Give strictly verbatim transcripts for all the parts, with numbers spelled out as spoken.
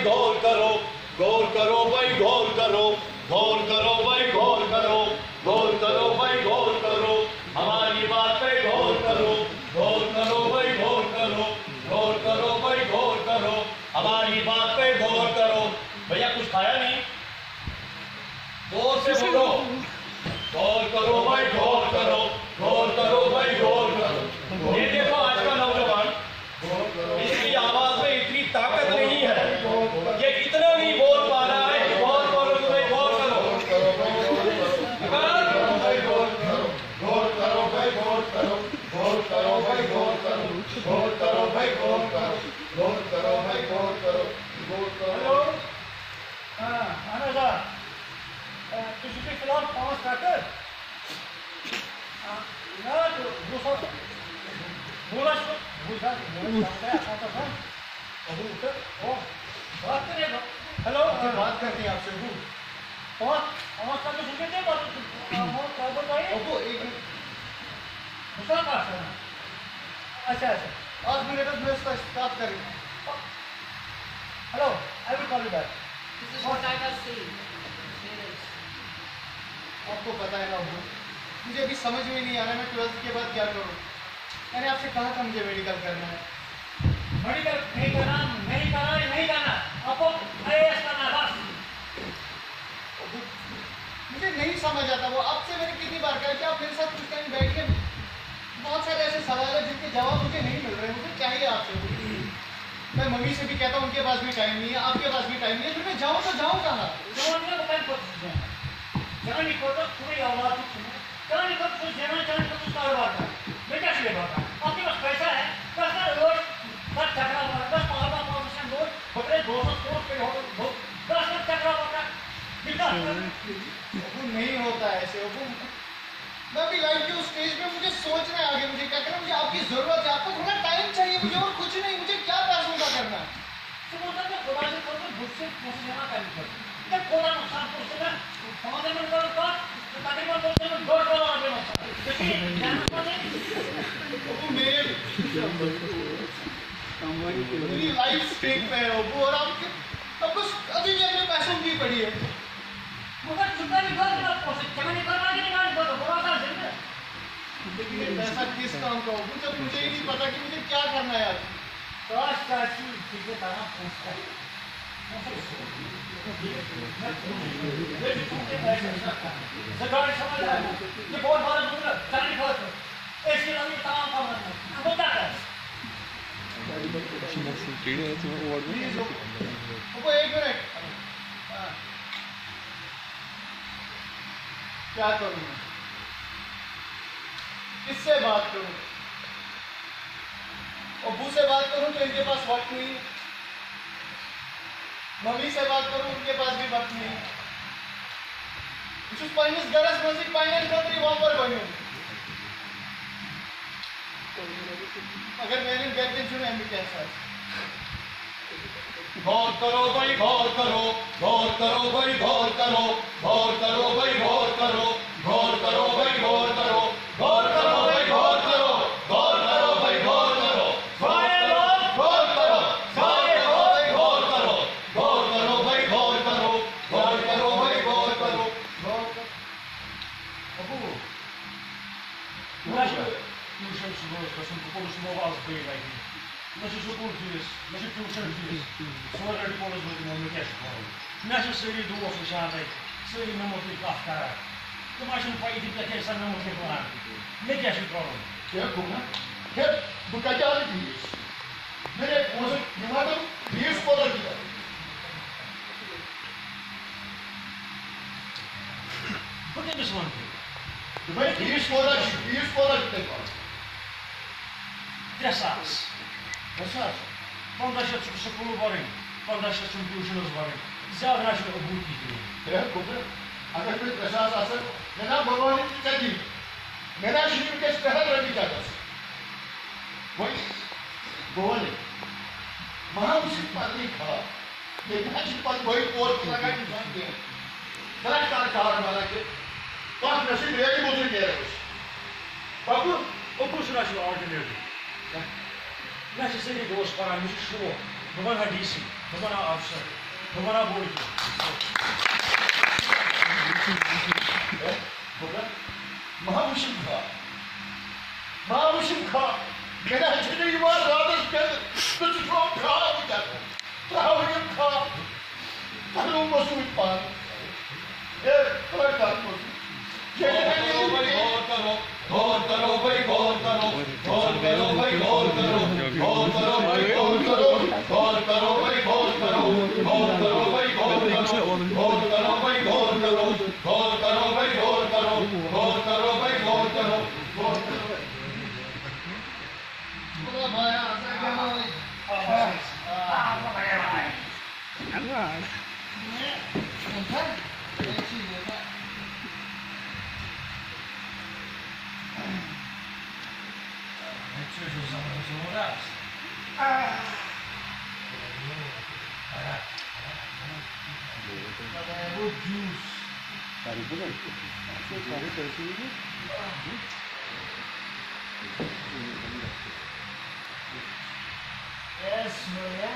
غور کرو غور کرو بھائی غور کرو غور کرو بھائی غور کرو غور کرو بھائی غور کرو ہماری بات پہ غور کرو غور کرو بھائی غور کرو غور کرو بھائی غور کرو ہماری بات پہ غور کرو بھیا کچھ کھایا نہیں غور سے بولو غور کرو بھائی غور کرو غور کرو بھائی غور کرو یہ دیکھو آج کا نوجوان اس کی آواز میں اتنی طاقت نہیں ہے یہ اتنا نہیں بول پا رہا ہے کہ غور کرو تو بھائی غور کرو غور کرو بھائی غور کرو غور کرو بھائی غور کرو غور کرو بھائی غور کرو غور کرو بھائی غور کرو غور کرو ہاں اہن حظ آ تُہۍ چھِو فی الحال پانٛژھ ٹرٛکہٕ نہ وُہ ساس وُہ لچھ وُہ ساس بات کرے گا ہیلو بات کرتے ہیں آپ سے ابو پانچ پانچ ٹرٛکہٕ چھِ کتنے بات بھائی ابو ایک دوسرا کہاں سے اچھا اچھا آج منٹ میں اس کا اسٹارٹ کریں hello I will call you back This is what I must see. آپ کو پتا ہے نا ابو مجھے ابھی سمجھ میں نہیں آ رہا میں ٹویلتھ کے بعد کیا کروں میں نے آپ سے کہا تھا مجھے میڈیکل کرنا ہے میڈیکل نہیں کرنا نہیں کرنا نہیں کرنا آپ کو آئی اے ایس کرنا بس مجھے نہیں سمجھ آتا وہ آپ سے میں نے کتنی بار کہا کہ آپ میرے ساتھ کچھ ٹائم بیٹھ کے بہت سارے ایسے سوال ہیں جن کے جواب مجھے نہیں مل رہے مجھے چاہیے آپ سے میں ممی سے بھی کہتا ہوں ان کے پاس بھی ٹائم نہیں ہے آپ کے پاس بھی ٹائم نہیں ہے پھر میں جاؤں تو جاؤں کہاں جانی کو تو پوری اولاد جانی کو کچھ دینا جانی کو کچھ کاروبار کرنا میں کیا چلے بات آپ کے پاس پیسہ ہے دس روز دس چکرا ہوا دس پہاڑا پاؤنڈیشن روز بکرے دو سو کروڑ پہ ہو دس دس چکرا ہوتا نہیں ہوتا ہے ایسے میں بھی لائف کے اس اسٹیج پہ مجھے سوچنا ہے آگے مجھے کیا کرنا مجھے آپ کی ضرورت ہے آپ کو تھوڑا ٹائم چاہیے مجھے اور کچھ نہیں مجھے کیا پیسوں کا کرنا ہے تو بولتا ہے خدا سے خود سے سے پیسے جمع کرنی پڑتی جب خدا نقصان پہنچے گا سمجھ میں کرو کا تقریباً بولتے ہیں دو ڈالر آگے نقصان میری لائف اسٹیج پہ ہے وہ اور آپ اب بس ابھی بھی اپنے پیسوں کی پڑی ہے مگر چکا بھی کر دیا پوسٹ چکا نہیں کرنا کہ نہیں کرنا بڑا کر دیں لیکن یہ پیسہ کس کام کا ہو جب مجھے ہی نہیں پتا کہ مجھے کیا کرنا ہے آج کاش چاچی ٹھیک ہے طرح پوچھتا ہے سرکار سمجھ رہا ہے یہ بہت بڑا مطلب چاندی خرچ ہے ایسی لگی تمام کام کرنا ہوتا ہے وہ ایک منٹ کیا کروں میں کس سے بات کروں ابو سے بات کروں تو ان کے پاس وقت نہیں ممی سے بات کروں ان کے پاس بھی وقت نہیں اس پانس گرس مزید پائن خطری وہاں پر بنوں اگر میں نے گھر کے چنے ہم بھی کیسا غور کرو بھائی غور کرو غور کرو بھائی غور کرو غور کرو بھائی غور کرو غور کرو بھائی غور کرو غور کرو بھائی غور کرو غور کرو بھائی غور کرو سارے لوگ غور کرو سارے لوگ غور کرو غور کرو بھائی غور کرو غور کرو بھائی غور کرو غور کرو ابو ٹیوشن صبح گژھُن بہٕ کوٚرُس موبایل بیٚیہِ لگہِ مےٚ چھُ سکوٗل فیٖس مےٚ چھُ ٹیوٗشن فیٖس سورُے رِپورٹس منٛز دِمو مےٚ کیٛاہ چھُ کَرُن مےٚ چھِ سٲری دوس وٕچھان تَتہِ سٲری مےٚ مُتعلِق کَتھ کَران تِم چھِنہٕ پَیی تِم کیٛاہ چھِ آسان مےٚ مُتعلِق وَنان مےٚ کیٛاہ چھُ کَرُن کیا کرنا پھر بہٕ کَتہِ آو فیٖس میرے پونٛسہٕ نِماٹم فیٖس کوتاہ دِیا بہٕ کٔمِس وَنہٕ دوٚپمَے فیٖس کوتاہ چھُ فیٖس کوتاہ چھُ تۄہہِ پَتہٕ ترٛےٚ ساس ترٛےٚ ساس پنٛداہ شیٚتھ چھُ سکوٗل بَرٕنۍ پنٛداہ شیٚتھ چھُم ٹیوٗشنَس بَرٕنۍ زیادٕ نہ چھُ ابوٗ تہِ دِوان ترٛےٚ کُبرٕ اگر مےٚ ترٛےٚ ساس آسان مےٚ نا بھگوان ژےٚ دِنۍ مےٚ نا چھُنہٕ وٕنکٮ۪س ترٛےٚ ہَتھ رۄپیہِ کَتَس وۄنۍ بہٕ وَنہٕ مہا وٕچھِتھ پَنٕنی خاب ییٚتہِ نہ چھُنہٕ پَتہٕ بٔڑۍ پور تہِ لگان اِنسان کینٛہہ ژٕ کَر کار مانا کہِ تَتھ مےٚ سۭتۍ ریڈی موٚزوٗرۍ نیران أسۍ ابوٗ ابوٗ چھُنہ چھُ آلٹرنیٹِو مےٚ چھِ سٲری دوس پَران مےٚ چھُ شوق بنا ڈی سی بنا افسر بنا بوڑھ مہاوشم کھا مہاوشم کھا میرا چھنے یہ بات رادس کے کچھ چھو کھا بچا تراؤیم کھا تنو مسوی پان اے کھڑا کھا غور کرو غور کرو بھائی غور کرو غور کرو بھائی غور کرو غور کرو بھائی غور کرو غور کرو بھائی غور کرو غور کرو بھائی غور کرو غور کرو بھائی غور کرو غور کرو بھائی غور کرو غور کرو بھائی غور کرو غور کرو بڑا بھائی آسا کیا مالی آہ بڑا بھائی اللہ میں انتھا ایسی دیتا Eso es un horas. وہ juice Yes, Maria.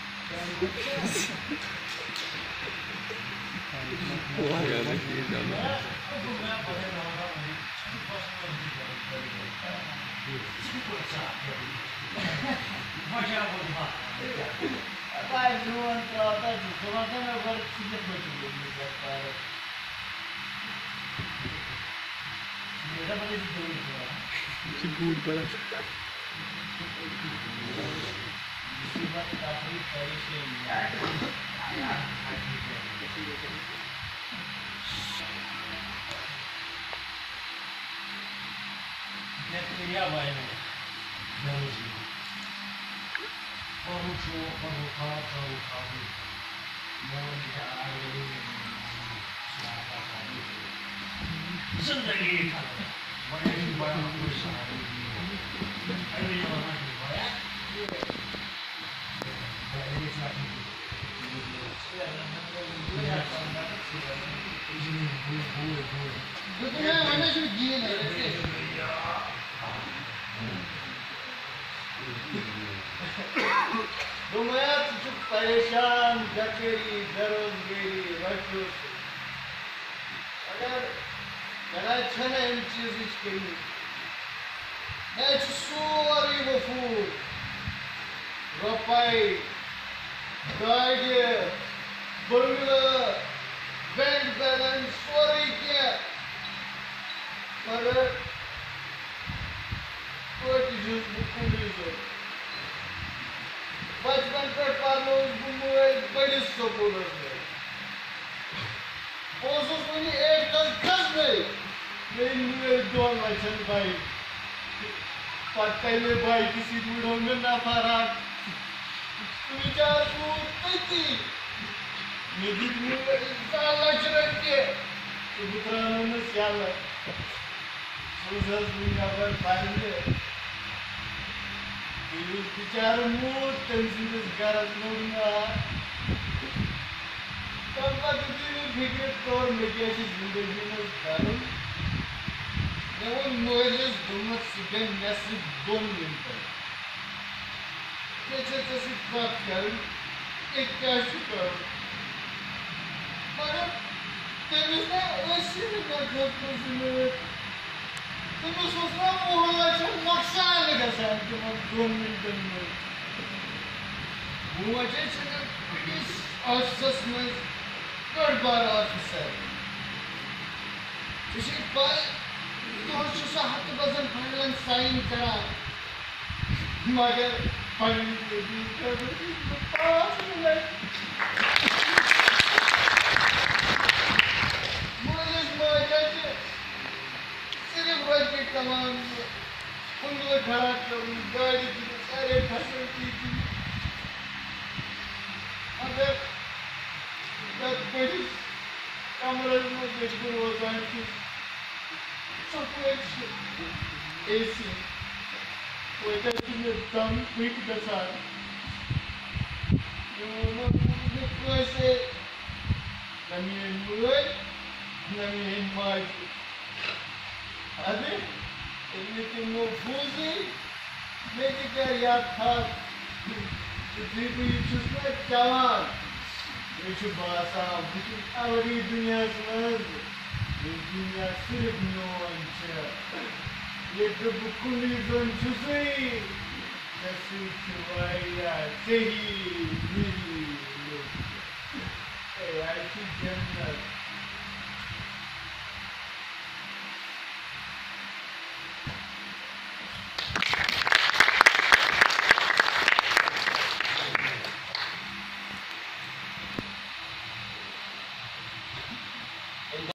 Rapaz, não entrou, tá de fora, até agora que você foi de novo, cara. Eu já falei de dois, né? Que burro, parece. Isso vai ficar frito aí, sem Ne quería vaina. No lo sé. Parucho, parucha, parucha. No ya. زندگی کا بڑے ہی بڑا کوئی سارے ارے یہ والا نہیں ہوا دنیا پریشان جکری درونگیری رجوش اگر اگر چھنا ان چیزش کری میں سوری وفور روپائی گاڑی بنگلہ بینک بیلنس سوری کیا مگر کوئی چیز بکولی جو بچپن پر پارلوز بموئے بڑی سکولت میں اوسوس ونی ایک دن کھس گئی میری میرے دون لچن بھائی پتہ بھائی کسی بوڑھوں میں نہ فراق تو بیچار کو تیتی یہ دیکھ میں انسان لچ رکھے تو بطرانوں میں سیالہ سوزز بنگا پر پائلے یہ بیچار موت تنسیدس گرد نوڑنا تب پتہ دیوی فکر طور میں کیسی زندگی میں کروں میں وہ موجز دمت سکن نیسی دون منتر کیسے تسی بات کروں ایک کیسے کروں مگر تیمیز نے ایسی نگر کھتوں سے میں تیمیز سوچنا محلہ چھو نقصان لگا سان کہ میں دون منتر میں موجز چھنا پولیس آفسس میں گڑ بار آفیسر اسی پائے تو چھو سا حق بزن پھنلن سائن کرا مگر پھنلن کے بھی کر دی پاس ملے موجز موجز صرف رج کے کلام انگل کھڑا کروں گاڑی کی سارے پھسل کی تھی مگر that body cameras no get good was going to chocolate A C whether to be done quick the sun you know the place let me in wood let me in my adi anything more fuzzy make it a yard Çünkü yüzsüzler yalan. Şu basam, bütün avri dünyasınız. Bu dünya sırf nonca. Yedi bu kulizon çusuy. Nasıl çuvayla sehi miri. Ey ayçi cennet.